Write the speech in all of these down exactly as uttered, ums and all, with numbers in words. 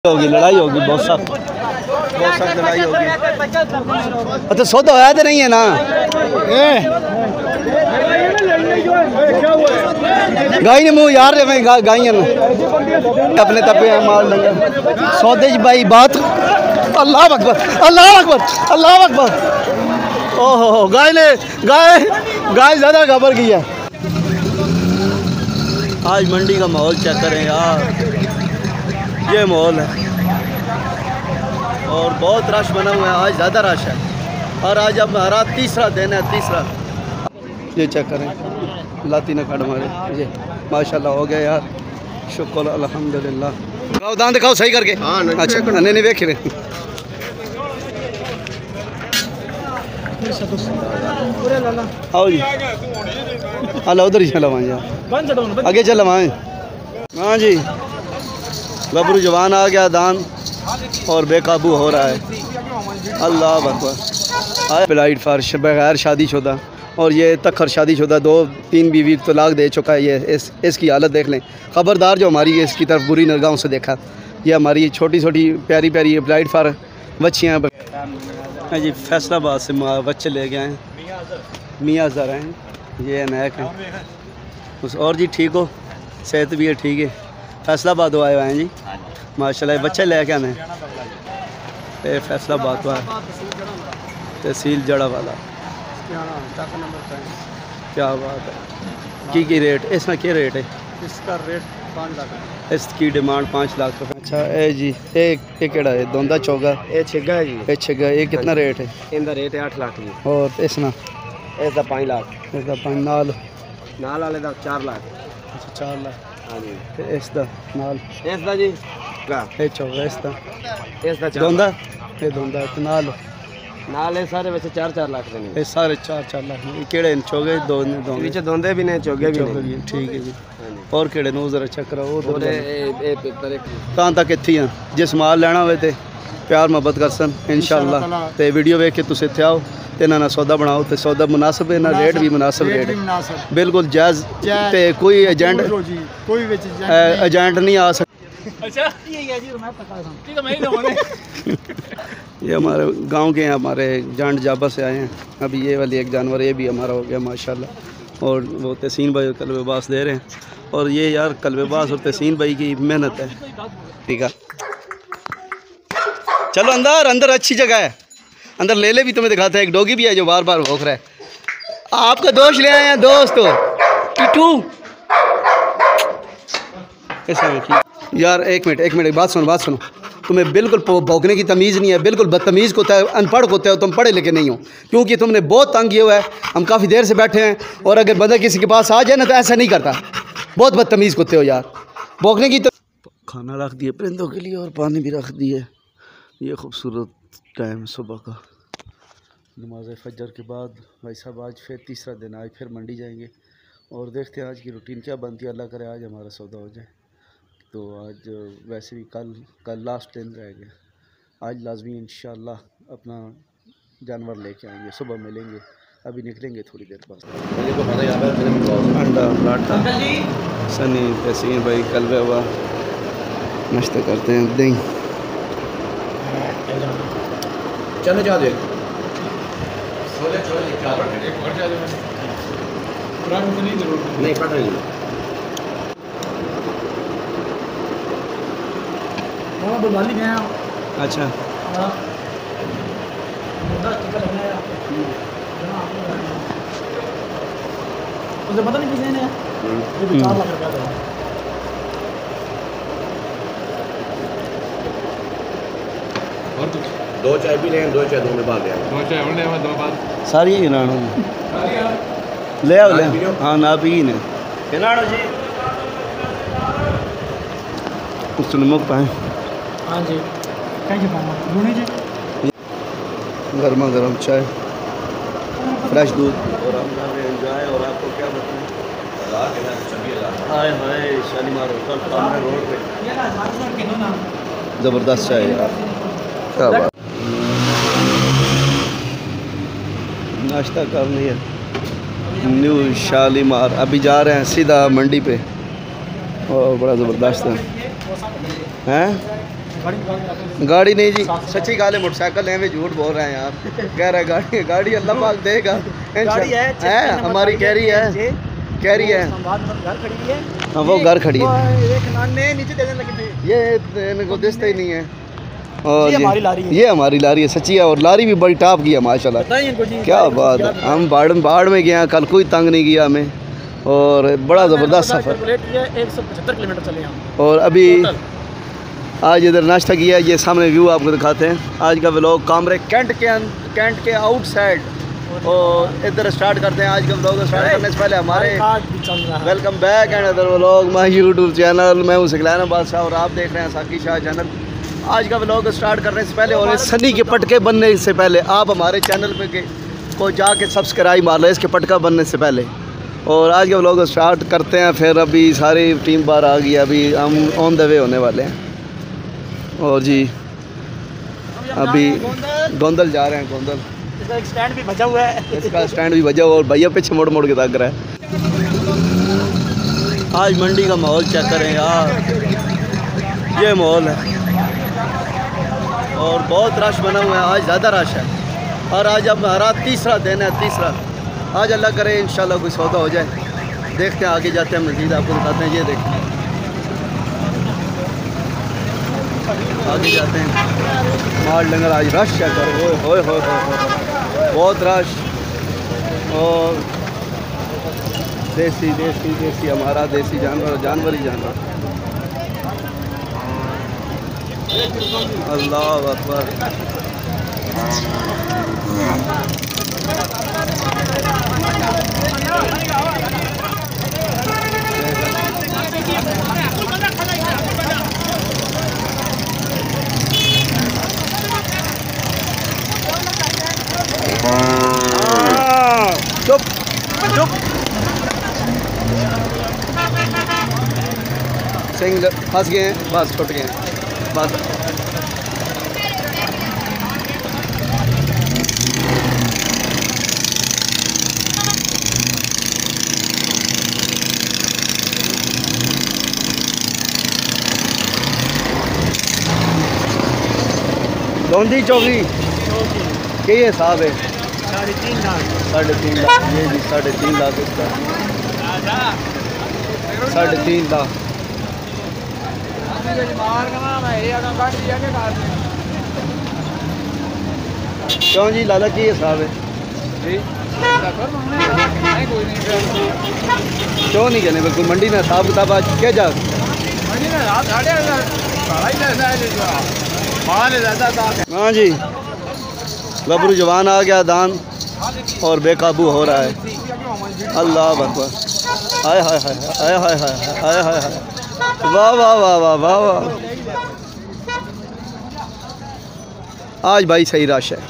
होगी लड़ाई होगी बहुत सख्त बहुत सख्त लड़ाई होगी। अच्छा सौदा होया तो नहीं है ना गाय ने मुँह यार मैं गा, गाय अपने तपे माल लगा सौदे भाई बात अल्लाह अकबर अल्लाह अकबर अल्लाह अकबर। ओहो गाय ने गाय गाय ज़्यादा खबर की है। आज मंडी का माहौल चेक करें यार, ये माहौल है और बहुत रश बना हुआ है। आज ज़्यादा रश है और आज अब हमारा तीसरा दिन है तीसरा। ये चेक करें लाती ना काट मारे ये माशाल्लाह हो गया यार, शुक्र अल्हम्दुलिल्लाह। दिखाओ दान दिखाओ सही करके। हाँ अच्छा नहीं नहीं वेख रहे आओ जी अल्लाह उधर ही चला वहाँ आगे चला वहाँ। हाँ जी गबरू जवान आ गया दान और बेकाबू हो रहा है। अल्लाह अकबर। आए ब्लाइट फार बगैर शादीशुदा और ये तखर शादीशुदा दो तीन बीवी तलाक दे चुका है। ये इस इसकी हालत देख लें। ख़बरदार जो हमारी इसकी तरफ बुरी निगाहों से देखा। ये हमारी छोटी छोटी प्यारी प्यारी ब्लाइट फार बच्चियाँ जी फैसलाबाद से बच्चे ले गए हैं। मियाँ ज़रा हैं ये अनैक हैं उस और जी ठीक हो सेहत भी है ठीक है। फैसलाबाद आए हुए हैं जी माशाल्लाह बच्चे ले के आने ये फैसलाबाद हुआ है तहसील जड़ा वाला। क्या बात है की की रेट इसमें क्या रेट है? इसका रेट पाँच लाख इसकी डिमांड पाँच लाख रुपये। अच्छा ए जी एक एक केड़ा है दोंदा चौगा ये छिगा है जी ये छिगा ये कितना रेट है? इनका रेट है आठ लाख जी। और इसना इसका पाँच लाख इसका पाँच नाल नाल वाले का चार लाख। अच्छा चार लाख हाँ जी। ते इसका नाल इसका जी ये चौगा इसका इसका दोंदा ये दोंदा नाल नाल है सारे वैसे चार चार लाख देने ये सारे चार चार लाख ये केड़े चौगे दो दोंदे पीछे दोंदे भी ने चौगे भी ने ठीक है जी। और केड़े नो जरा चेक करो वो ए ए पेपर कहां तक इत्थे हैं जिस माल लेना होवे ते प्यार मोहब्बत करसन इंशाअल्लाह ते वीडियो देख के तुस इत्थे आओ ते ना सौदा बनाओ ते सौदा मुनासिब है ना रेट भी मुनासिब रेट है बिल्कुल जायज़ ते कोई एजेंट कोई एजेंट नहीं आ सकता। अच्छा ये हमारे गांव के हैं हमारे जांड जाबा से आए हैं। अभी ये वाली एक जानवर ये भी हमारा हो गया माशाल्लाह और वो तहसीन भाई कलबेबास दे रहे हैं और ये यार कलबेबास और तहसीन भाई की मेहनत है। ठीक है चलो अंदर अंदर अच्छी जगह है अंदर ले ले भी तुम्हें दिखाता है। एक डॉगी भी है जो बार बार भौंक रहा है। आपका दोस्त ले आए हैं दोस्त टिटू यार एक मिनट एक मिनट बात सुनो बात सुनो तुम्हें बिल्कुल भौंकने की तमीज़ नहीं है बिल्कुल बदतमीज़ होता है अनपढ़ होते हो तुम पढ़े लिखे नहीं हो क्योंकि तुमने बहुत तंग किया हुआ है। हम काफ़ी देर से बैठे हैं और अगर बंदा किसी के पास आ जाए ना तो ऐसा नहीं करता। बहुत बदतमीज़ होते हो यार भौंकने की। खाना रख दिए परिंदों के लिए और पानी भी रख दिए। ये खूबसूरत टाइम सुबह का नमाज फजर के बाद भाई साहब आज फिर तीसरा दिन आज फिर मंडी जाएंगे और देखते हैं आज की रूटीन क्या बनती है। अल्लाह करे आज हमारा सौदा हो जाए तो आज वैसे भी कल कल लास्ट दिन रह गया। आज लाजमी इंशाअल्लाह अपना जानवर लेके आएंगे सुबह मिलेंगे। अभी निकलेंगे थोड़ी देर बाद। अंडा पराठा सनी तहसीन भाई कलवे हुआ नाश्ता करते हैं दही चलो जा दे नहीं पढ़ रही अच्छा मुझे पता नहीं किसी ने ये चार लाख रुपया दिया। और कुछ दो चाय भी लें दो चाय दो में बाद दो चाय और ले दो बाद सारी ही ना ले आओ ले हाँ ना भी ने किनाड़ो जी कुछ नमक पाए। हाँ जी क्या पाना लूनी जी गर्मा गर्म चाय फ्रेश दूध और हम एंजॉय। और आपको क्या बताएं हाय हाय शालीमार होटल सामने रोड पे ज़बरदस्त चाय यार क्या बात। नाश्ता कर लिया न्यू शालीमार अभी जा रहे हैं सीधा मंडी पे और बड़ा ज़बरदस्त है हैं गाड़ी नहीं जी, सच्ची गाल है, मोटरसाइकिल है, वे झूठ बोल रहे हैं यार। कह रहे गाड़ी गाड़ी अल्लाह पाक देगा। गाड़ी है, है हमारी कह रही है, कह रही है हाँ वो घर खड़ी है, ये इनको दिखता ही नहीं है। और ये हमारी लारी है, ये हमारी लारी है, सच्ची है। और लारी भी बड़ी टॉप की है माशाल्लाह, क्या बात है। हम बाढ़ बाढ़ में गए, कल कोई तंग नहीं किया हमें, और बड़ा ज़बरदस्त सफ़र। एक सौ पचहत्तर किलोमीटर चले हम। और अभी आज इधर नाश्ता किया, ये सामने व्यू आपको दिखाते हैं। आज का व्लॉग कामरे कैंट के कैंट के आउटसाइड, और इधर स्टार्ट करते हैं आज का व्लॉग। स्टार्ट करने से पहले हमारे welcome back and other vlog my YouTube channel. मैं हूँ सिकलाना बादशाह और आप देख रहे हैं साकी शाह चैनल। आज का व्लॉग स्टार्ट करने से पहले और सनी के पटके बनने से पहले आप हमारे चैनल पे के को जाके सब्सक्राइब मार लें, इसके पटका बनने से पहले। और आज का व्लॉग स्टार्ट करते हैं। फिर अभी सारी टीम बाहर आ गई, अभी हम ऑन द वे होने वाले हैं। और जी अभी गोंदल जा रहे हैं, गोंदल। इसका एक स्टैंड भी बजा हुआ है, इसका स्टैंड भी बजा हुआ, और भैया पीछे मोड़ मोड़ के ताक रहा है। आज मंडी का माहौल चेक करें यार, ये माहौल है, और बहुत रश बना हुआ है। आज ज़्यादा रश है, और आज अब हमारा तीसरा दिन है, तीसरा। आज अल्लाह करे इंशाल्लाह कोई सौदा हो जाए। देखते हैं, आगे जाते हैं, मज़ीद आपको बताते हैं। ये देखते हैं, आगे जाते हैं। माल डंगर आज रश चेक करो, ओए होए होए होए, बहुत रश। और देसी देसी देसी हमारा देसी जानवर, जानवर ही जानवर। अल्लाह अकबर। चुप चुप, सिंह फंस गए हैं, बस छुट गए हैं, बस। धोंदी चौकी के ये हिसाब है, साढ़े तीन लाख साढ़े तीन लाख ये जी, साढ़े तीन लाख इसका, साढ़े तीन लाख। क्यों जी लाला की हिसाब है क्यों नहीं कहने, बिल्कुल मंडी में हिसाब किताब आज क्या जा। हाँ जी, गबरू जवान आ गया, दान और बेकाबू हो रहा है। अल्लाह अकबर, हाय हाय हाय हाय हाय हाय हाय हाय हाय, वाह वाह वाह वाह वाह वाह। आज भाई सही रश है,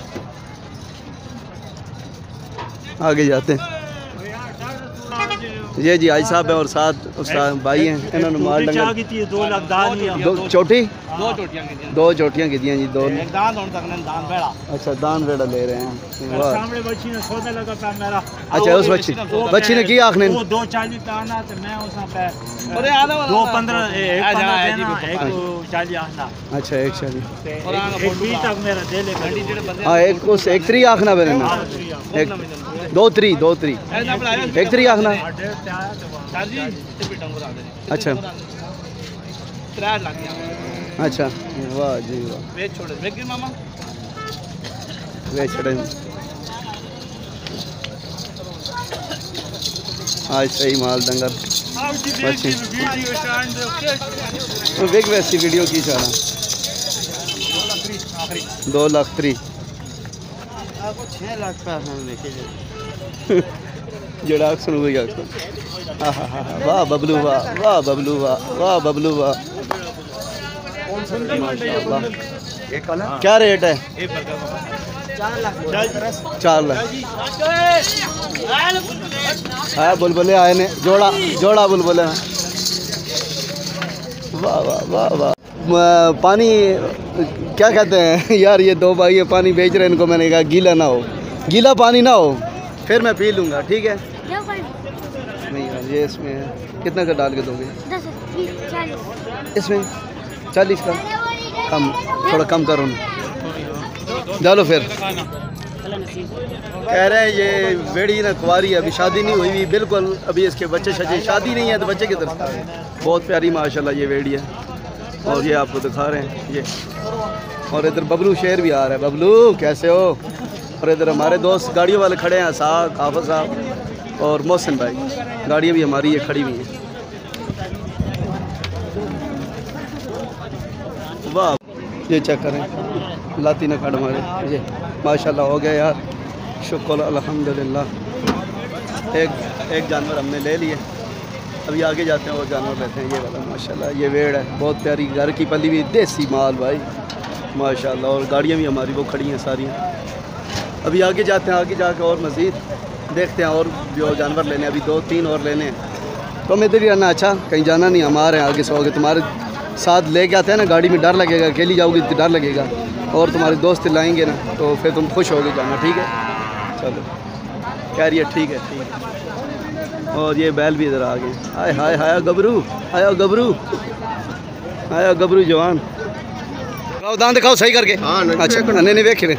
आगे जाते हैं। ये जी आई साहब है और साथ उस्ताद भाई हैं, इन्होंने माल डंगर दो लाख दान दो चोटी दो चोटियां दो चोटियाँ की दी जी, दो। दान होने तक दान बेड़ा। अच्छा, दान बेड़ा ले रहे हैं, वाह। सामने बच्ची ने सौदा लगा था मेरा। अच्छा, उस बच्ची बच्ची ने किया आखने वो दो चालीस दाना तो मैं उसमें पे दो पंद्रह एक पंद्रह देना, एक चालीस आना। अच्छा, एक चालीस एक बीस तक मेरा दे ले। हाँ, एक उस एक त्री आखना मैंने ना, एक दो त्री दो त्री एक त्री आखना। अच्छा अच्छा, वाह जी वाह। वे छोड़े मामा, वे छोड़े। आज सही माल डंगर अच्छी वेग वैसी वीडियो की चाह दो लाख त्री छः लाख का जड़ा सुन हुई अक्सर। हाँ हाँ हाँ, वाह बबलू वाह, वाह बबलू वाह, वाह बबलू वाह। क्या रेट है? चार लाख। हाँ, बुलबुले आए ने, जोड़ा जोड़ा बुलबुले। वाह वाह वाह वाह। पानी क्या कहते हैं यार, ये दो भाई ये पानी बेच रहे हैं, इनको मैंने कहा गीला ना हो, गीला पानी ना हो, फिर मैं पी लूँगा, ठीक है? नहीं यार, ये इसमें कितना का डाल के दोगे? इसमें चालीस का। कम थोड़ा कम करो ना, डालो फिर। कह रहे हैं ये वेड़ी ना कुंवारी, अभी शादी नहीं हुई हुई बिल्कुल, अभी इसके बच्चे शच्चे, शादी नहीं है तो बच्चे किधर से? बहुत प्यारी माशाल्लाह ये वेड़ी है। और ये आपको दिखा रहे हैं ये। और इधर बबलू शेर भी आ रहा है। बबलू कैसे हो? और इधर हमारे दोस्त गाड़ियों वाले खड़े हैं, साहब हाफिज साहब और मोहसिन भाई। गाड़ियाँ भी हमारी ये खड़ी हुई हैं। वाह, ये चेक करें, लाती ना खड़ हमारे ये माशाल्लाह हो गया यार, शुक्र अल्हम्दुलिल्लाह। एक एक जानवर हमने ले लिए, अभी आगे जाते हैं और जानवर लेते हैं। ये वाला माशाल्लाह ये वेड़ है, बहुत प्यारी, घर की पली हुई देसी माल भाई माशाल्लाह। और गाड़ियाँ भी हमारी वो खड़ी हैं सारी। अभी आगे जाते हैं, आगे जाके और मज़ीद देखते हैं और जो जानवर लेने, अभी दो तीन और लेने हैं। तो हम इधर ही रहना, अच्छा कहीं जाना नहीं, हमारे आगे से होगे। तुम्हारे साथ लेके आते हैं ना, गाड़ी में डर लगेगा, अकेली जाओगी तो डर लगेगा, और तुम्हारे दोस्त लाएंगे ना तो फिर तुम खुश होगे जाना, ठीक है? चलो कह रही है ठीक है ठीक है। और ये बैल भी इधर आ गए। हाय हाय हाय गबरू, आया गबरू, आया गबरू जवान। दिखाओ दांत दिखाओ सही करके। हाँ अच्छा नहीं नहीं वेख रहे।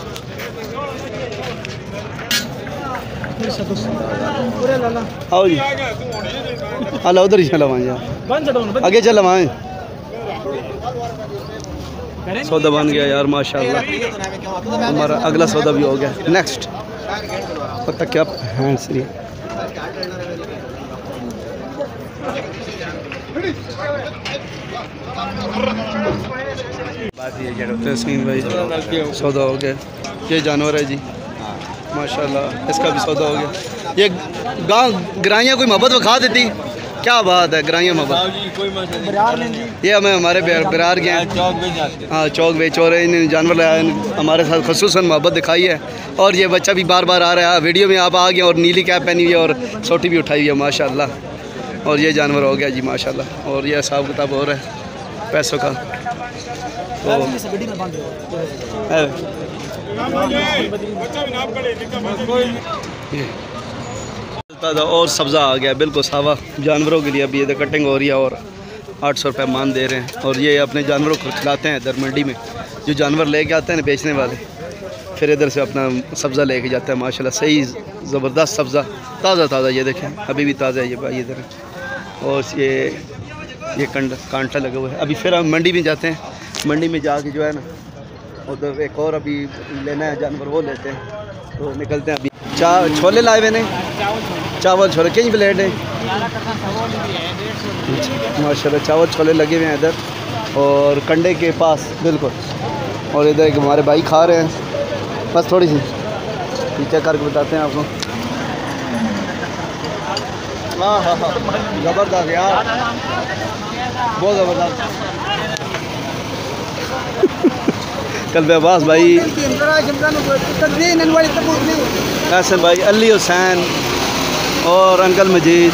आओ जी, हेलो उधर ही चला वहाँ, आगे चला वहाँ। सौदा बन गया यार माशाल्लाह, हमारा अगला सौदा भी हो गया। नेक्स्ट पता क्या हैंड्स रही तस्मीन भाई, सौदा हो गया। ये जानवर है जी माशाल्लाह, इसका भी सौदा हो गया। ये गांव ग्राइयाँ कोई मोहब्बत दिखा देती, क्या बात है, ग्राइयाँ मोहब्बत। ये हमें हमारे बिरार के हाँ चौक बेच और इन जानवर लाया, हमारे साथ खसूसन मोहब्बत दिखाई है। और ये बच्चा भी बार बार आ रहा है, वीडियो में आप आ गए, और नीली कैप पहनी हुई है और सोटी भी उठाई हुई है माशाल्लाह। और ये जानवर हो गया जी माशाल्लाह। और ये हिसाब किताब हो रहा है पैसों का। तो और सब्ज़ा आ गया बिल्कुल सावा जानवरों के लिए। अभी इधर कटिंग हो रही है और आठ सौ रुपये मान दे रहे हैं। और ये अपने जानवरों को खिलाते हैं इधर मंडी में, जो जानवर लेके आते हैं ना बेचने वाले, फिर इधर से अपना सब्ज़ा लेके जाता है माशाल्लाह। सही ज़बरदस्त सब्ज़ा, ताज़ा ताज़ा, ये देखें अभी भी ताज़ा है ये भाई इधर। और ये ये कंड कांटा लगा हुआ है। अभी फिर हम मंडी में जाते हैं, मंडी में जाके जो है ना उधर एक और अभी लेना है जानवर, वो लेते हैं। तो निकलते हैं। अभी चा छोले लाए हुए ने, चावल छोले कई प्लेट है माशाल्लाह। चावल छोले लगे हुए हैं इधर और कंडे के पास बिल्कुल। और इधर एक हमारे भाई खा रहे हैं, बस थोड़ी सी चेक करके बताते हैं आपको। हाँ हाँ हाँ ज़बरदस्त यार, बहुत ज़बरदस्त। कल अब्बास भाई, हसन भाई, अली हुसैन और अंकल मजीद।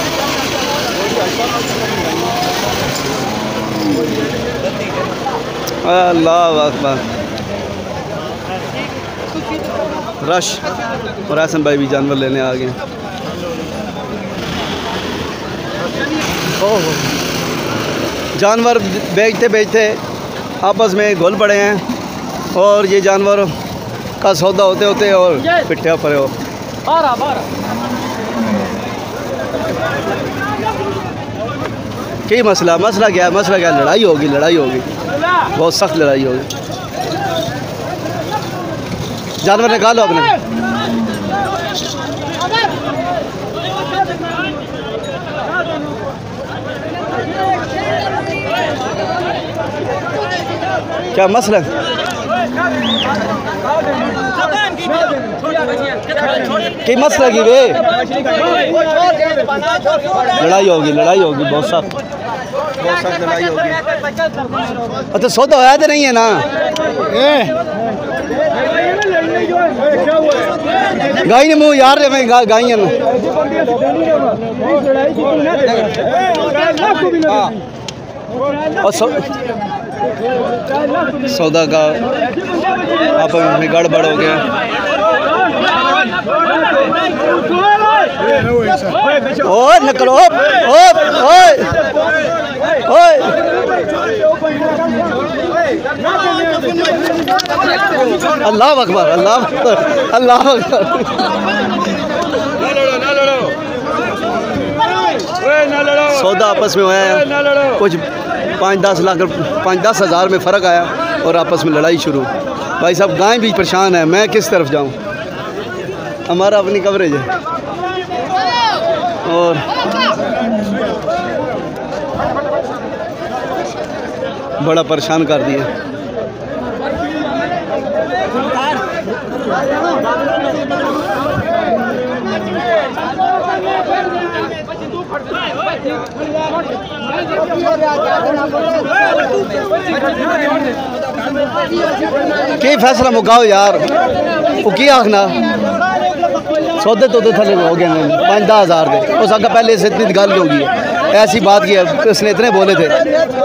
अल्लाह अकबर। रश और हसन भाई भी जानवर लेने आ गए। ओह जानवर बेचते बेचते आपस में घुल पड़े हैं, और ये जानवर का सौदा होते होते और पिट्ठा पड़े हो। क्या मसला मसला क्या है? मसला क्या? लड़ाई होगी, लड़ाई होगी, बहुत सख्त लड़ाई होगी। जानवर निकालो अपने। क्या मसला? की मसला की वे लड़ाई होगी, लड़ाई होगी, बहुत सख्त, बहुत सख्त लड़ाई होगी। अच्छा सौदा होया तो नहीं है ना? गाय ने मुँह यार मैं गा, गाय ने और सौदा का आप में गड़बड़ हो गया। ओए निकलो, ओए ओए ओए अल्लाह अकबर, अल्लाह अकबर, अल्लाह अकबर। सौदा आपस में हुआ है, कुछ पाँच दस लाख पाँच दस हज़ार में फ़र्क आया और आपस में लड़ाई शुरू। भाई साहब गाय भी परेशान है, मैं किस तरफ जाऊं? हमारा अपनी कवरेज है और बड़ा परेशान कर दिया। की फैसला मुकाओ यार, वो की आखना सौदे तो थले हो गए पाँच दस हज़ार के, उस अगर पहले से इतनी गल होगी ऐसी बात की है, उसने इतने बोले थे।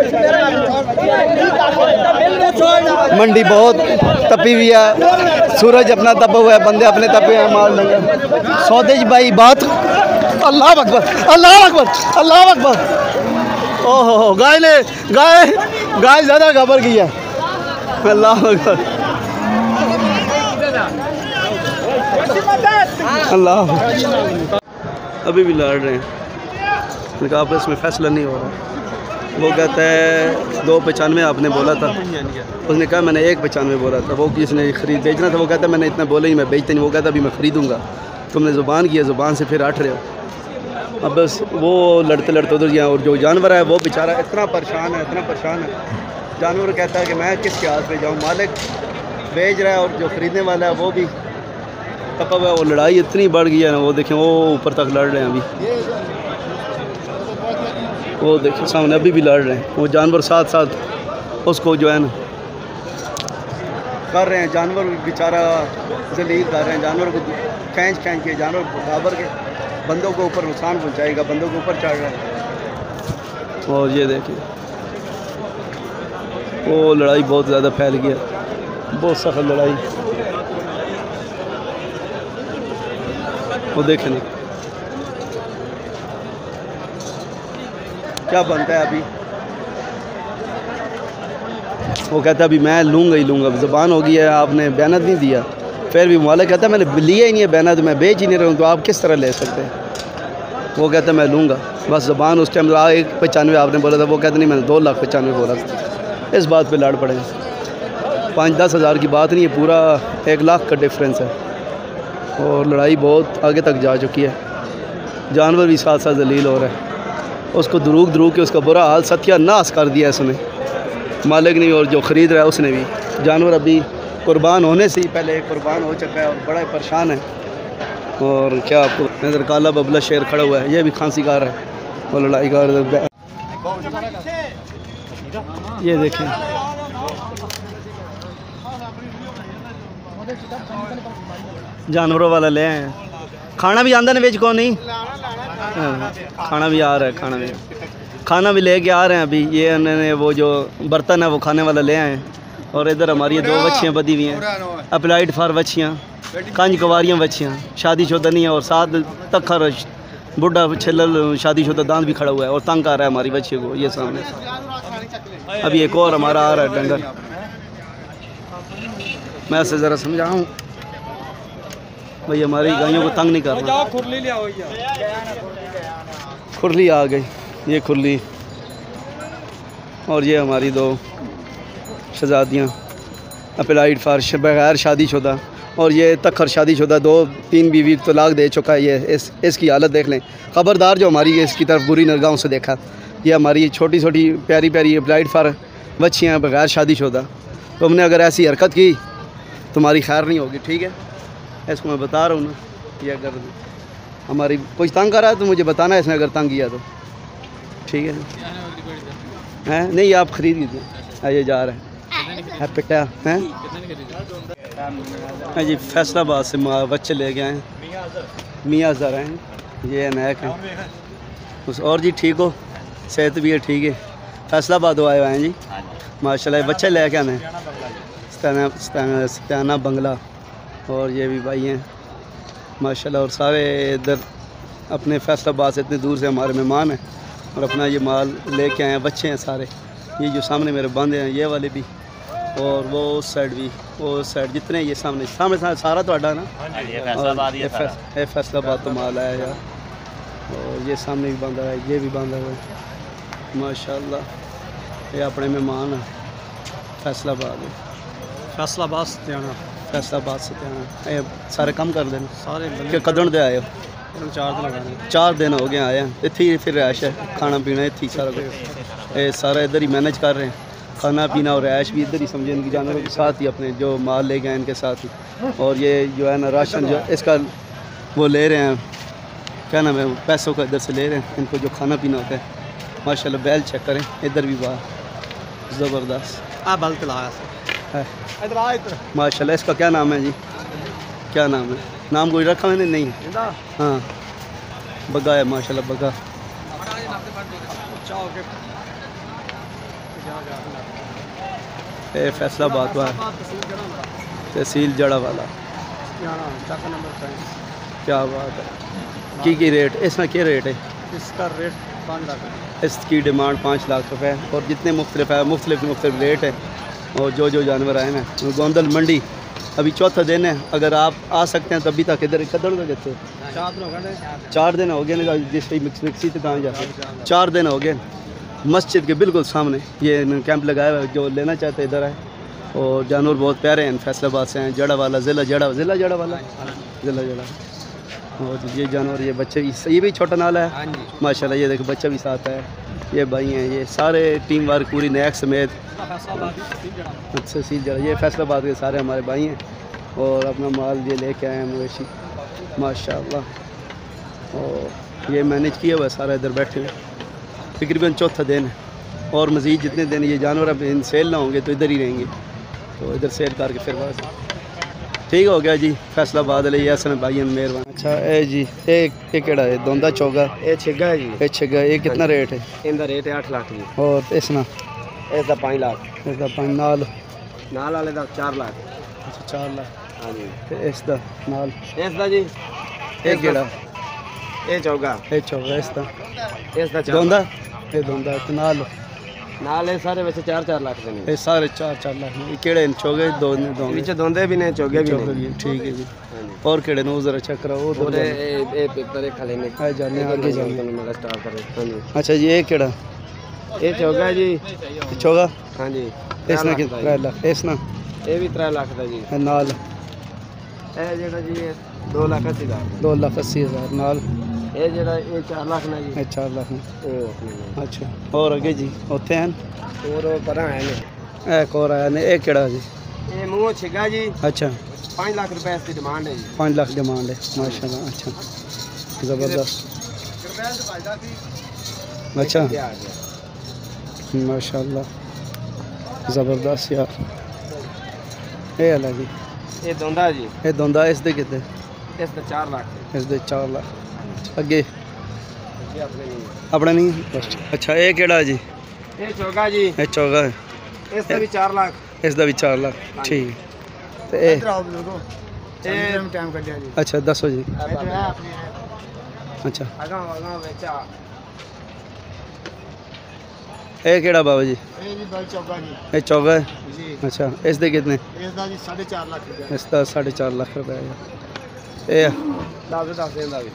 मंडी बहुत तपी हुई है, सूरज अपना तपा हुआ है, बंदे अपने तपे हैं, माल लगे सौदे भाई बात। अल्लाह अकबर, अल्लाह अकबर, अल्लाह अकबर। ओहो गाय ने गाय गाय ज़्यादा खबर की है। अल्लाह अकबर, अल्लाह। अभी भी लड़ रहे हैं, उनका आपस में फैसला नहीं हो रहा। वो कहता है दो पचानवे आपने बोला था, उसने कहा मैंने एक पचानवे बोला था। वो किसने खरीद बेचना था, वो कहता मैंने इतना बोला ही मैं बेचता नहीं। वो कहता अभी मैं ख़रीदूँगा, तुमने ज़ुबान की है, ज़ुबान से फिर हट रहे हो। अब बस वो लड़ते लड़ते उधर गया और जो जानवर है वो बेचारा इतना परेशान है, इतना परेशान है। जानवर कहता है कि मैं किसके हाथ पे जाऊँ, मालिक बेच रहा है और जो ख़रीदने वाला है वो भी तपा हुआ है। वो लड़ाई इतनी बढ़ गई है ना, वो देखें वो ऊपर तक लड़ रहे हैं अभी, वो देखिए सामने अभी भी लड़ रहे हैं। वो जानवर साथ साथ उसको जो है ना कर रहे हैं, जानवर बेचारा जलील कर रहे हैं, जानवर को खींच खींच के, जानवर बराबर के बंदों को ऊपर नुकसान पहुंचाएगा, बंदों के ऊपर चढ़ रहा है। और ये देखिए वो लड़ाई बहुत ज़्यादा फैल गया, बहुत सख्त लड़ाई। वो देखें ना क्या बनता है अभी। वो कहता है अभी मैं लूँगा ही लूँगा, ज़बान हो गई है, आपने बयानत नहीं दिया। फिर भी मालिक कहता है मैंने लिया ही नहीं है बयानत, मैं बेच ही नहीं रहा हूँ, तो आप किस तरह ले सकते हैं। वो कहता है मैं लूँगा, बस ज़बान उस टाइम एक पचानवे आपने बोला था, वो कहते नहीं मैंने दो लाख पचानवे बोला था। इस बात पे लड़ पड़े। पाँच दस हज़ार की बात नहीं है, पूरा एक लाख का डिफरेंस है और लड़ाई बहुत आगे तक जा चुकी है। जानवर भी साथ साथ जलील हो रहा है, उसको दरूग दरूग के उसका बुरा हाल सत्यानाश कर दिया इसने, मालिक नहीं और जो ख़रीद रहा है उसने भी। जानवर अभी कुर्बान होने से ही पहले कुर्बान हो चुका है और बड़ा परेशान है। और क्या आपको नज़र काला बबला शेर खड़ा हुआ है, ये भी खांसी कार है और लड़ाई कार। ये देखें जानवरों वाला ले आए, खाना भी आंदा ने बेच कौन नहीं, खाना भी आ रहा है, खाना भी खाना भी लेके आ रहे हैं अभी। ये उन्होंने वो जो बर्तन है वो खाने वाला ले आए हैं। और इधर हमारी ये दो बच्चियाँ बदी हुई हैं, अप्लाइड फार बच्चियाँ, कंज कवारियाँ बच्चियाँ, शादीशुदा नहीं है और साथ तखर बुढ़ा छलल शादीशुदा दांत भी खड़ा हुआ है और तंग आ रहा है हमारी बच्ची को। ये सामने अभी एक और हमारा आ रहा है डंगर, मैं ऐसे ज़रा समझाऊँ भाई हमारी गायों को तंग नहीं करना। खुरली आ गई, ये खुरली और ये हमारी दो शहजादियाँ अप्लाइड फार बगैर शादीशुदा, और ये तखर शादीशुदा दो तीन बीवी तलाक दे चुका है। ये इस इसकी हालत देख लें, ख़बरदार जो हमारी इसकी तरफ बुरी निगाहों से देखा। ये हमारी छोटी छोटी प्यारी प्यारी अप्लाइड फार बच्चियाँ बगैर शादीशुदा, तुमने अगर ऐसी हरकत की तुम्हारी खैर नहीं होगी, ठीक है। इसको मैं बता रहा हूँ ना, ये अगर हमारी कुछ तंग कर रहा है तो मुझे बताना है, इसने अगर तंग किया तो ठीक है। हैं नहीं आप खरीद लीजिए, ये जा रहा है है पिटा हैं जी। फैसलाबाद से बच्चे ले गए हैं, मियाँ ज़रा हैं, ये अनैक हैं उस। और जी ठीक हो, सेहत भी है ठीक है। फैसलाबाद आए हुए हैं जी माशाल्लाह, बच्चे ले के आने सत्याना बंगला, और ये भी भाई हैं माशाल्लाह। और सारे इधर अपने फैसलाबाद से इतनी दूर से हमारे मेहमान हैं और अपना ये माल लेके आए हैं। बच्चे हैं सारे, ये जो सामने मेरे बंदे हैं ये वाले भी और वो उस साइड भी, वो साइड जितने ये सामने सामने सामने सारा तो अड्डा ना। ये फैसलाबाद ही है सारा। ये फैसलाबाद तो माल आया यार। और ये सामने भी बांधा है, ये भी बांधा हुआ है माशाल्लाह। ये अपने मेहमान हैं फैसलाबाद है, फैसलाबाद से आना, फैसलाबाद से आना। ये सारे काम कर देना सारे कि कदन दे आए हो? चार दिन लगाने। चार दिन हो गए आए हैं इत्थे ही, फिर रैश है, खाना पीना इत्थे ही सारा कुछ ये सारा इधर ही मैनेज कर रहे हैं। खाना पीना और रैश भी इधर ही, समझे इनकी जानवरों के साथ ही, अपने जो माल ले गए इनके साथ ही। और ये जो है ना राशन जो इसका वो ले रहे हैं, क्या नाम है, पैसों का इधर से ले रहे हैं इनको जो खाना पीना होता है। माशाल्लाह बैल चेक करें, इधर भी बाहर ज़बरदस्त आ बल चलाया है इधर आ इधर। माशाल्लाह। इसका क्या नाम है जी, क्या नाम है? नाम कोई रखा मैंने नहीं? हाँ बगा है माशाल्लाह, बगा। ये फैसलाबाद वाला तहसील जड़ा वाला, क्या बात है। की की रेट इसमें क्या रेट है? इसका रेट पाँच लाख, इसकी डिमांड पाँच लाख रुपए है। और जितने मुख्तलिफ है मुख्तलिफ मुख्तलिफ रेट है। और जो जो जानवर आए ना, गोंदल मंडी अभी चौथा दिन है, अगर आप आ सकते हैं तभी तक इधर कदड़ का जैसे चार दिन हो गए ना, जिस मिक्स मिक्सी से कहाँ जाते, चार दिन हो गए। मस्जिद के बिल्कुल सामने ये कैंप लगाया हुआ है, जो लेना चाहते इधर आए। और जानवर बहुत प्यारे हैं, फैसलाबाद से हैं, जड़ा वाला, ज़िला जड़ा, ज़िला जड़ा वाला, ज़िला जड़ा। और ये जानवर, ये बच्चे भी, ये भी छोटा नाला है माशाल्लाह। ये देखो बच्चा भी साथ है, ये भाई हैं, ये सारे टीम वर्क पूरी नैक समेत। अच्छा सील जड़ा, ये फैसलाबाद के सारे हमारे भाई हैं। और अपना माल ये लेके आए हैं मवेशी माशाल्लाह। और ये मैनेज किया हुआ है सारा, इधर बैठे हुए। तकरीबन चौथा दिन है। और मज़ीद जितने दिन ये जानवर अब इन सेल ना होंगे तो इधर ही रहेंगे, तो इधर सेल करके फिर बस ठीक हो गया जी। फैसलाबाद वाले ये असल भाई मेहरबान। अच्छा ए जी, एक ये केड़ा है? दोंदा चौगा, ये छिगा है जी। ये छिगा, ये कितना रेट है? इनका रेट है आठ लाख जी। और इसना इसका पाँच लाख, इसका पाँच नाल नाल वाले का चार लाख। अच्छा चार लाख। हाँ जी। ते इसदा नाल इसका जी ये केड़ा? ये चौगा, ये चौगा, इसदा इसका चार दोंदा, ये दोंदा ते नाल नाल है सारे वैसे चार चार लाख देने। ये सारे चार चार लाख में। ये केड़े इन चौगे दो दोंदे पीछे दोंदे भी ने चौगे भी चौगे ने। भी ठीक है जी। हाँ जी। और केड़े नो जरा चेक कराओ। वो और ये ये पेपर एक खाली ने आ जाने आगे जाने। मेरा स्टार्ट करे। हाँ जी। अच्छा जी, ये केड़ा? ये चौगा जी। चौगा हाँ जी। इसना कितना? त्रै लाख। इसना ये भी त्रै लाख का जी। ये नाल ये जेड़ा जी ये दो लाख अस्सी हज़ार। दो लाख अस्सी हज़ार नाल। ये जेड़ा ये चार लाख ना जी। ये चार लाख में। ओ अपने अच्छा और आगे जी उत्थे हैं और पर है ने। एक और आया ने, एक केड़ा जी? ये मुंह छिगा जी। अच्छा पाँच लाख रुपए इसकी डिमांड है जी। पाँच लाख डिमांड है माशाल्लाह। अच्छा ज़बरदस्त। अच्छा माशाल्लाह ज़बरदस्त यार। ये वाला जी, ये दोंदा जी। ये दोंदा इसदे कितने? इसका चार लाख। इसदे चार लाख। अगे ये अपने नहीं है। अपना नहीं बस। अच्छा ये केड़ा जी? ये चौगा जी। ये चौगा है, इसका भी चार लाख। इसदा भी चार लाख। ठीक तो ये ये टाइम कर दिया जी। अच्छा दसो जी। अच्छा आगा आगा बेचा। ये केड़ा बाबा जी? ये जी भाई चौगा जी। ये चौगा है। जी। अच्छा इसदे कितने? इसका जी साढ़े चार लाख रुपया। इसका साढ़े चार लाख रुपये है। ये दस दस दिन का भी।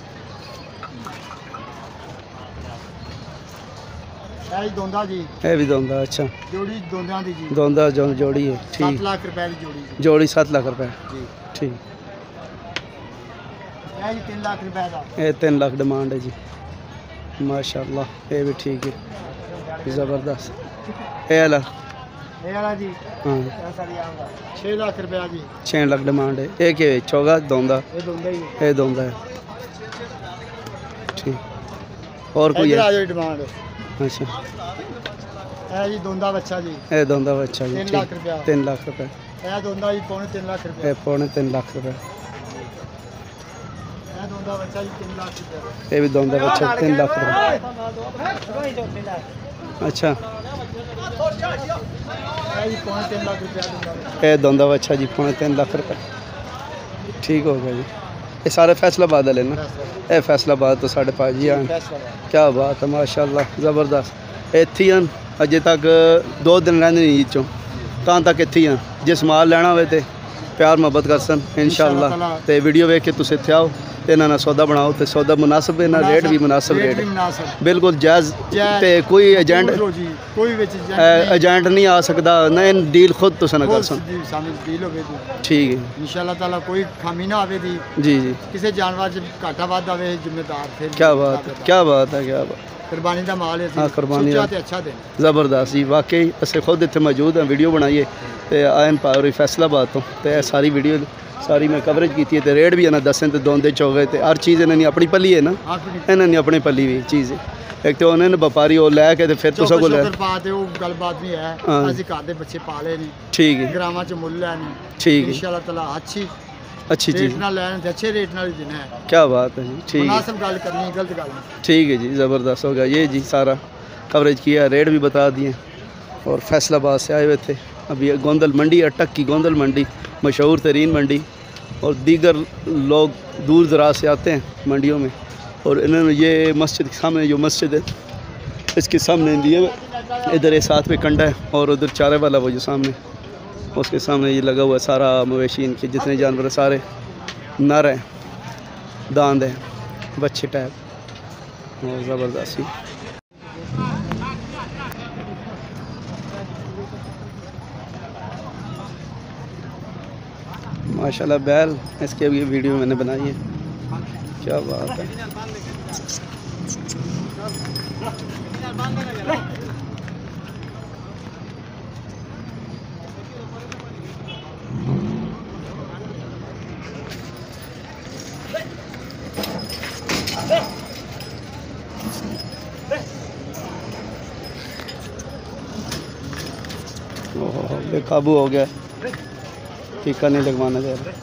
ਇਹ ਦੋਂਦਾ ਜੀ। ये भी दोंदा। अच्छा ਜੋੜੀ ਦੋਂਦਿਆਂ ਦੀ ਜੀ। दोंदा जो जोड़ी है सात ठीक। लाख रुपए ਦੀ ਜੋੜੀ ਜੀ। जोड़ी सात लाख रुपये ਜੀ। ठीक। ਇਹ ਜੀ तीन लाख रुपए ਦਾ। ये तीन लाख डिमांड है जी माशाल्लाह। ये भी ठीक है ज़बरदस्त। ये वाला ਇਹ ਵਾਲਾ ਜੀ हाँ ਇਹ ਸਾਰੀ ਆਉਂਦਾ छह लाख रुपए जी। छः लाख डिमांड है। ये क्या है? चौगा दोंदा। ਇਹ ਦੋਂਦਾ ਹੀ ਹੈ। ये दोंदा है ठीक। और कोई ਇਧਰ है? ਆ ਜਾਓ ਡਿਮਾਂਡ। अच्छा ਇਹ ਜੀ ਦੋਂਦਾ ਬੱਚਾ ਜੀ। ये दोंदा बच्चा जी तीन ठीक। लाख रुपया। तीन लाख रुपये। ਇਹ ਦੋਂਦਾ ਜੀ ਪੌਣੇ तीन लाख रुपए। ये पौने तीन लाख रुपये। ਇਹ ਦੋਂਦਾ ਬੱਚਾ ਜੀ तीन लाख रुपए। ये भी दोंदा बच्चा तीन लाख रुपये। अच्छा ਇਹ ਜੀ ਪੌਣੇ तीन लाख रुपया ਦੋਂਦਾ। ये दोंदा बच्चा जी पौने तीन लाख रुपये। ठीक हो गया जी। ये सारे फैसलाबाद वाले ना? ये फैसलाबाद तो साढ़े पाँच जी हैं। क्या बात है माशाल्लाह ज़बरदस्त। इत्थे ही हैं अजे तक दो दिन रहंदे नहीं चो ਤਾਂ ਤੱਕ ਇੱਥੇ ਹੀ ਆ ਜੇ ਸਮਾਨ ਲੈਣਾ ਹੋਵੇ ਤੇ ਪਿਆਰ ਮੁਹੱਬਤ ਕਰ ਸਨ ਇਨਸ਼ਾਅੱਲਾ ਤੇ ਵੀਡੀਓ ਵੇਖ ਕੇ ਤੁਸੀਂ ਇੱਥੇ ਆਓ ਤੇ ਇਹਨਾਂ ਨਾਲ ਸੌਦਾ ਬਣਾਓ ਤੇ ਸੌਦਾ ਮੁਨਾਸਬ ਇਹਨਾਂ ਰੇਟ ਵੀ ਮੁਨਾਸਬ ਰੇਟ ਬਿਲਕੁਲ ਜਾਇਜ਼ ਤੇ ਕੋਈ ਏਜੰਟ ਕੋਈ ਵਿੱਚ ਏਜੰਟ ਨਹੀਂ ਆ ਸਕਦਾ ਨਾ ਡੀਲ ਖੁਦ ਤੁਸੀਂ ਨਾ ਕਰ ਸਨ ਡੀਲ ਹੋਵੇ ਠੀਕ ਹੈ ਇਨਸ਼ਾਅੱਲਾ ਤਾਲਾ ਕੋਈ ਖਾਮੀ ਨਾ ਆਵੇ ਦੀ ਜੀ ਜੀ ਕਿਸੇ ਜਾਨਵਰ ਚ ਘਾਟਾ ਵਾਧਾ ਆਵੇ ਜ਼ਿੰਮੇਦਾਰ ਫਿਰ ਕੀ ਬਾਤ ਹੈ ਕੀ ਬਾਤ ਹੈ ਕੀ ਬਾਤ कुर्बानी का माल है हाँ कुर्बानी अच्छा दे ज़बरदस्त जी वाकई अस खुद इतने मौजूद हैं वीडियो बनाइए तो आयन पावर फैसलाबाद तो ते सारी वीडियो सारी मैं कवरेज की है तो रेट भी है ना दसें तो दोंदे चौगे तो हर चीज़ इन्होंने अपनी पली है ना इन्होंने अपनी पली भी चीज़ है एक तो उन्होंने व्यापारी वो लैके तो फिर तुसा को गलबात नहीं है असं घर के बच्चे पाले नहीं ठीक है ग्रामां च मुल है नहीं ठीक है इंशाअल्लाह ताला अच्छी अच्छी चीज़ ना लेने अच्छे रेट नाल देना है क्या बात है जी ठीक है मुनासिब गल करनी गलत गल ठीक है जी ज़बरदस्त होगा ये जी सारा कवरेज किया रेट भी बता दिए और फैसलाबाद से आए हुए थे अभी गोंदल मंडी अटक की गोंदल मंडी मशहूर तरीन मंडी और दीगर लोग दूर दराज से आते हैं मंडियों में और इन्होंने ये मस्जिद के सामने जो मस्जिद है इसके सामने दिए इधर ये साथ में कंडा है और उधर चारे वाला वो जो सामने उसके सामने ये लगा हुआ है सारा मवेशी इनके जितने जानवर सारे नर हैं दांद हैं बच्चे टाइप और ज़बरदस्ती माशाल्लाह बैल इसके भी वीडियो मैंने बनाई है क्या बात है ओहो बेकाबू हो गया टीका नहीं लगवाना जा रहा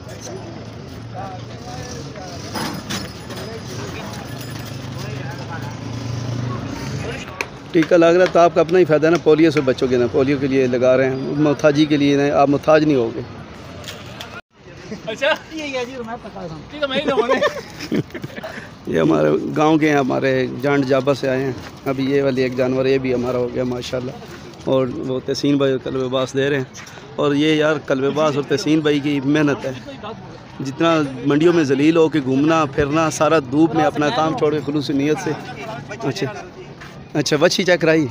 टीका लग रहा है तो आपका अपना ही फ़ायदा है ना पोलियो से बचोगे ना पोलियो के लिए लगा रहे हैं मुहताजी के लिए ना आप मुहताज नहीं होगे अच्छा ये हमारे गांव के हैं हमारे जांड जाबा से आए हैं अभी ये वाली एक जानवर ये भी हमारा हो गया माशाल्लाह और वो तहसीन भाई और कलबेबास दे रहे हैं और ये यार कलबेबास और तहसीन भाई की मेहनत है जितना मंडियों में जलील हो के घूमना फिरना सारा धूप में अपना काम छोड़ के खुलूस नीयत से अच्छा अच्छा वच्छी चेक कराई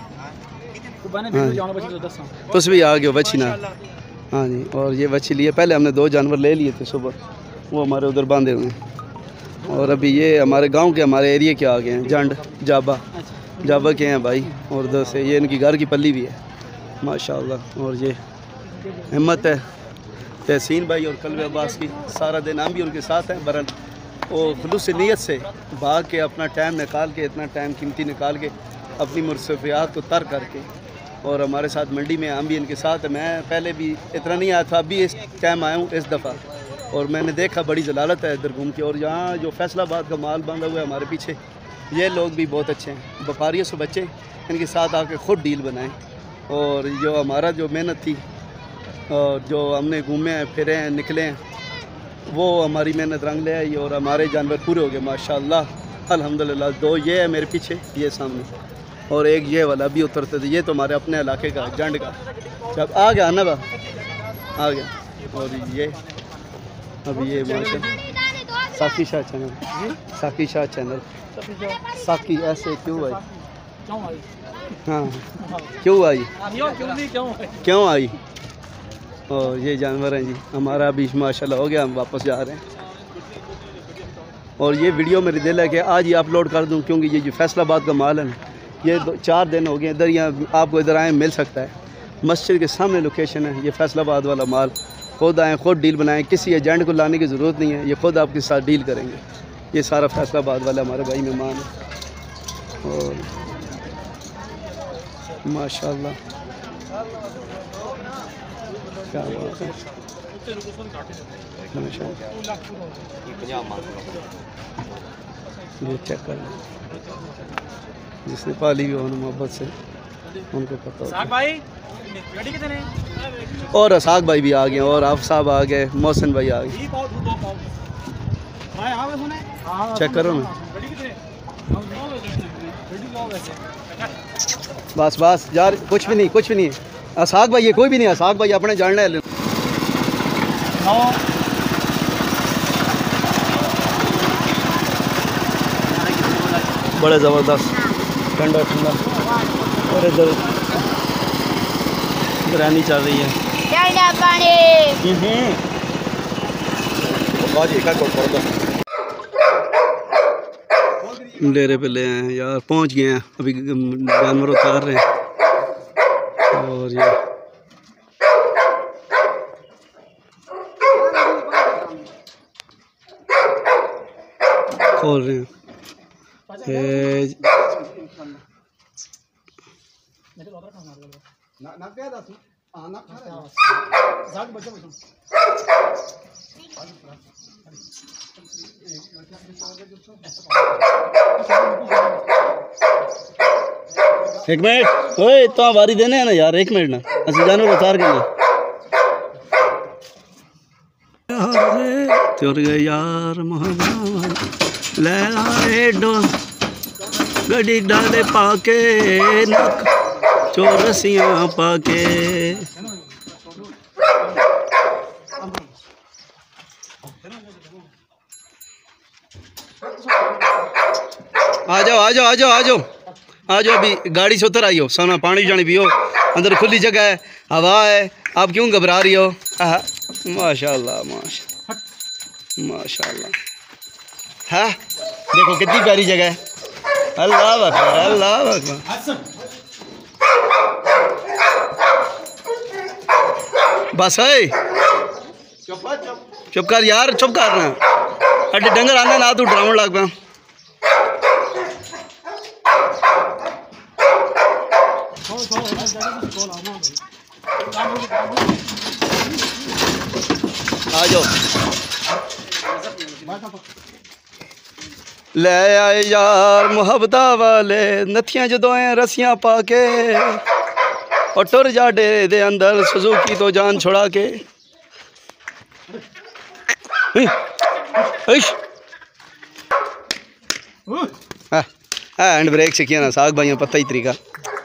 तुस भी आ गए वच्छी ना हाँ जी और ये वच्छी लिए पहले हमने दो जानवर ले लिए थे सुबह वो हमारे उधर बांधे हुए हैं और अभी ये हमारे गांव के हमारे एरिया के आ गए हैं जंड जाबा जाबा के हैं भाई और उधर से ये इनकी घर की पल्ली भी है माशाल्लाह और ये हिम्मत है तहसीन भाई और कल्बे अब्बास की सारा दिन हम भी उनके साथ हैं बरन वो खुलूस नीयत से भाग के अपना टाइम निकाल के इतना टाइम कीमती निकाल के अपनी मुसफ़ियात को तर्क करके और हमारे साथ मंडी में हम भी इनके साथ हैं मैं पहले भी इतना नहीं आया था अभी इस टाइम आया हूँ इस दफ़ा और मैंने देखा बड़ी जलालत है इधर घूम के और यहाँ जो फैसलाबाद का माल बांधा हुआ है हमारे पीछे ये लोग भी बहुत अच्छे हैं व्यापारियों से बच्चे इनके साथ आके ख़ुद डील बनाएं और जो हमारा जो मेहनत थी और जो हमने घूमे हैं फिरे हैं निकले हैं वो हमारी मेहनत रंग ले आई और हमारे जानवर पूरे हो गए माशाल्लाह अल्हम्दुलिल्लाह। दो ये है मेरे पीछे ये सामने और एक ये वाला भी उतरते थे ये तो हमारे अपने इलाके का जंड का जब आ गया ना बा आ गया और ये अभी ये माशा साकी शाह चैनल साकी शाह चैनल साकी ऐसे क्यों आई हाँ क्यों आई क्यों आई और ये जानवर हैं जी हमारा अभी माशाल्लाह हो गया हम वापस जा रहे हैं और ये वीडियो मेरे दिल है कि आज ही अपलोड कर दूं क्योंकि ये जो फैसलाबाद का माल है ना ये दो चार दिन हो गए इधर यहाँ आपको इधर आए मिल सकता है मस्जिद के सामने लोकेशन है ये फैसलाबाद वाला माल खुद आएँ खुद डील बनाएं किसी एजेंट को लाने की ज़रूरत नहीं है ये खुद आपके साथ डील करेंगे ये सारा फैसलाबाद वाला हमारे भाई मेहमान है और माशाल्लाह क्या बात है ये चेक कर जिसने पाली भी हो मोहब्बत से उनको पता होता है। और रसाक भाई भी आ गए और आप साहब आ गए मोहसिन भाई आ गए चेक करो ना बस बस यार कुछ भी नहीं कुछ भी नहीं असाक भाई, ये कोई भी नहीं है, असाक भाई अपने जानना है। बड़े ज़बरदस्त ठंडा ठंडा। और इधर बिरयानी चल रही है। ठंडा पानी डेरे पे ले आए हैं यार, पहुंच गए हैं, अभी जानवर उतार रहे हैं। और ये खोल रहे हैं। एक मिनट ओए, तो बारी देने है ना यार, एक मिनट ना, असि जानवर उतार के तुर गए यार मोहब्बत ले आए डो गड्डी डाले पाके नक चौरसियाँ पाके। आ जाओ आ जाओ आ जाओ आ जाओ आ जाओ, अभी गाड़ी से उतर आई हो, सोना पानी जानी पियो, अंदर खुली जगह है, हवा है, आप क्यों घबरा रही हो? माशाल्लाह माशा माशाल्लाह। हाँ देखो कितनी प्यारी जगह है। अल्लाह अकबर अल्लाह अकबर। बस है, चुप कर यार, चुप कर ना, अड्डे डंगर आना ना तू ड्राउंड लग पा। आ जाओ ले आए यार मुहब्बता वाले नथियां जदोएं रस्सियां पाके और टुर जा डेरे दे अंदर सुजुकी तो जान छुड़ा के। हैंड ब्रेक से किया ना साग भाइयों, पता ही तरीका।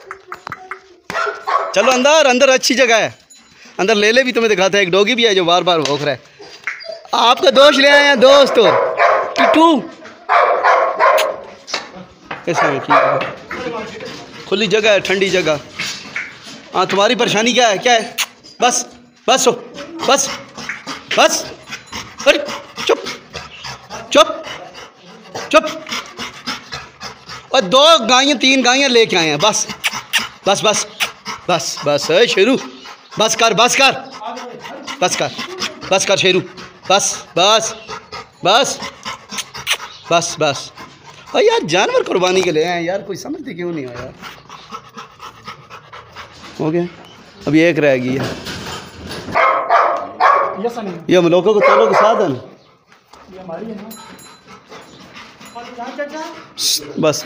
चलो अंदर, अंदर अच्छी जगह है, अंदर ले ले भी तुम्हें दिखाता है। एक डॉगी भी है जो बार बार भौंक रहा है। आपका दोस्त ले आए हैं दोस्त किट्टू। खुली जगह है, ठंडी जगह। हाँ तुम्हारी परेशानी क्या है? क्या है? बस बस हो बस बस। अरे चुप चुप चुप। और दो गायें तीन गायें लेके आए हैं, बस बस बस बस बस है शेरू, बस कर बस कर बस कर बस कर शेरू, बस बस बस बस बस। और यार जानवर कुर्बानी के लिए आए यार, कोई समझते क्यों नहीं हो यार। हो गया, अभी एक रह गई है। ये हम लोगों को तोलो के साथ है ना, बस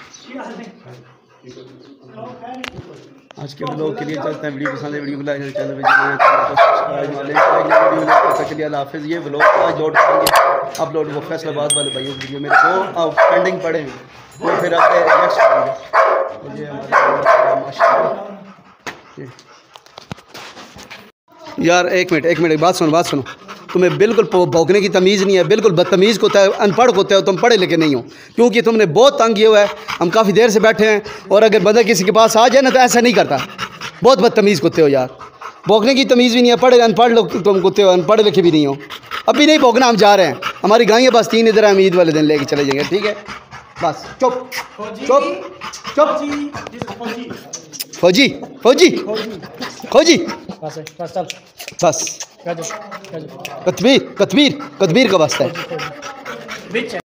आज के ब्लॉग के लिए चलते हैं। वीडियो पसंद है वीडियो को लाइक चैनल पे सब्सक्राइब वीडियो के लिए हाफिज़। ये ब्लॉग आज लोड करेंगे अपलोड वो फैसलाबाद वाले भाइयों की वीडियो मेरे को अब पेंडिंग पड़े हैं, वो फिर आपके नेक्स्ट करेंगे। यार एक मिनट एक मिनट बात सुनो बात सुनो। तुम्हें बिल्कुल भौंकने की तमीज़ नहीं है, बिल्कुल बदतमीज़ होता है, अनपढ़ होते हो तुम, पढ़े लिखे नहीं हो, क्योंकि तुमने बहुत तंग किया हुआ है। हम काफ़ी देर से बैठे हैं और अगर बंदा किसी के पास आ जाए ना तो ऐसा नहीं करता। बहुत बदतमीज़ होते हो यार, भौंकने की तमीज़ भी नहीं है, पढ़े अनपढ़ लोग तुम होते हो, अनपढ़े लिखे भी नहीं हो। अभी नहीं भौंकना, हम जा रहे हैं, हमारी गायें बस तीन इधर हम ईद वाले दिन लेके चले जाएंगे, ठीक है? बस चुप चुप चुप। फौजी फौजी फौजी बस। कतबीर कतबीर कतबीर का वास्ता है।